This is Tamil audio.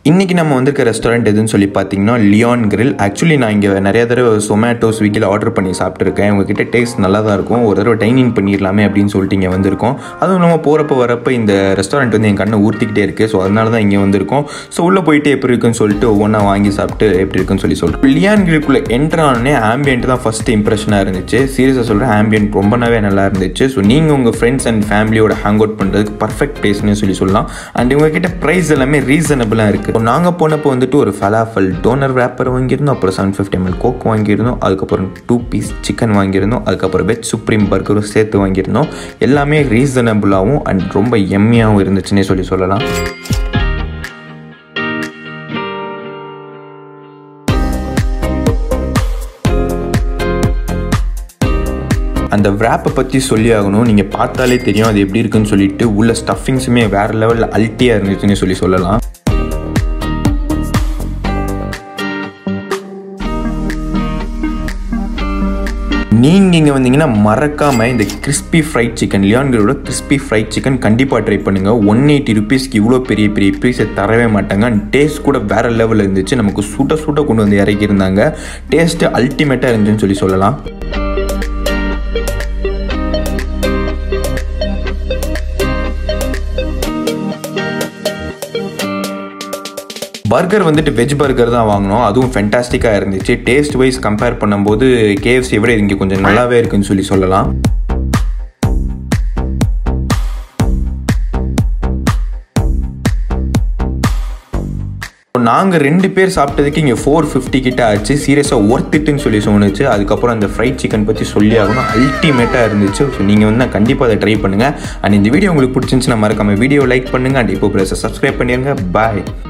இன்றைக்கி நம்ம வந்திருக்க ரெஸ்டாரண்ட் எதுன்னு சொல்லி பார்த்தீங்கன்னா லியான் கிரில். ஆக்சுவலி நான் இங்கே நிறைய தடவை Zomato ஸ்விக்கியில் ஆர்டர் பண்ணி சாப்பிட்ருக்கேன். உங்ககிட்ட டேஸ்ட் நல்லா தான் இருக்கும். ஒரு தடவை டைனிங் பண்ணிடலாமே அப்படின்னு சொல்லிட்டு இங்கே வந்திருக்கோம். அதுவும் நம்ம போகிறப்ப வரப்போ இந்த ரெஸ்டாரண்ட் வந்து என் கண்ணை ஊற்றிக்கிட்டே இருக்குது. ஸோ அதனால தான் இங்கே வந்திருக்கோம். ஸோ உள்ளே போயிட்டு எப்படி இருக்குன்னு சொல்லிட்டு ஒவ்வொன்றா வாங்கி சாப்பிட்டு எப்படி இருக்குன்னு சொல்லி சொல்கிறேன். லியான் கிரில்குள்ளே என்ட்ரானே ஆம்பியன்ட் தான் ஃபஸ்ட்டு இம்ப்ரெஷனாக இருந்துச்சு. சீரியஸாக சொல்கிறேன், ஆம்பியன்ட் ரொம்பவே நல்லா இருந்துச்சு. ஸோ நீங்கள் உங்கள் ஃப்ரெண்ட்ஸ் அண்ட் ஃபேமிலியோட ஹேங் அவுட் பண்ணுறதுக்கு பர்ஃபெக்ட் பிளேஸ்னு சொல்லலாம். அண்ட் இவங்ககிட்ட ப்ரைஸ் எல்லாமே ரீசனபிளாக இருக்குது. நாங்கள் போனப்போ வந்துட்டு ஒரு ஃபலாஃபல் டோனர் ரேப்பர் வாங்கியிருந்தோம், அப்புறம் 750 ml கோக் வாங்கியிருந்தோம், அதுக்கப்புறம் 2 பீஸ் சிக்கன் வாங்கியிருந்தோம், அதுக்கப்புறம் வெஜ் சுப்ரீம் பர்கரும் சேர்த்து வாங்கியிருந்தோம். எல்லாமே ரீசனபிளாகவும் அண்ட் ரொம்ப எம்மியாகவும் இருந்துச்சுன்னே சொல்லலாம். அந்த wrap-ஐ பற்றி சொல்லி ஆகணும். நீங்கள் பார்த்தாலே தெரியும் அது எப்படி இருக்குன்னு சொல்லிட்டு. உள்ள ஸ்டஃபிங்ஸுமே வேறு லெவலில் அல்ட்டியாக இருந்துச்சுன்னு சொல்லலாம். நீங்கள் இங்கே வந்தீங்கன்னா மறக்காமல் இந்த கிறிஸ்பி ஃப்ரைட் சிக்கன், லியான் கிரிலோட கிறிஸ்பி ஃப்ரைட் சிக்கன் கண்டிப்பாக ட்ரை பண்ணுங்கள். 180 rupeesக்கு இவ்வளோ பெரிய பீஸை தரவே மாட்டாங்க. டேஸ்ட் கூட வேறு லெவலில் இருந்துச்சு. நமக்கு சுட்ட கொண்டு வந்து இறக்கியிருந்தாங்க. டேஸ்ட்டு அல்டிமேட்டாக இருந்துச்சுன்னு சொல்லலாம். பர்கர் வந்துட்டு வெஜ் பர்கர் தான் வாங்கினோம். அதுவும் ஃபென்டாஸ்டிக்காக இருந்துச்சு. டேஸ்ட் வைஸ் கம்பேர் பண்ணும்போது KFC விட இங்கே கொஞ்சம் நல்லாவே இருக்குன்னு சொல்லலாம். நாங்கள் 2 பேர் சாப்பிட்டதுக்கு இங்கே 450 கிட்ட ஆச்சு. சீரியஸாக ஒர்த்திட்டுன்னு சொல்லி சொன்னிச்சு. அதுக்கப்புறம் அந்த ஃப்ரைட் சிக்கன் பற்றி சொல்லி ஆகணும், அல்டிமேட்டாக இருந்துச்சு. ஸோ நீங்கள் வந்து கண்டிப்பாக அதை ட்ரை பண்ணுங்கள். அண்ட் இந்த வீடியோ உங்களுக்கு பிடிச்சிருந்துச்சுன்னா மறக்காமல் வீடியோ லைக் பண்ணுங்கள். அண்ட் இப்போ ப்ளஸ் சப்ஸ்கிரைப் பண்ணிடுங்க. பாய்.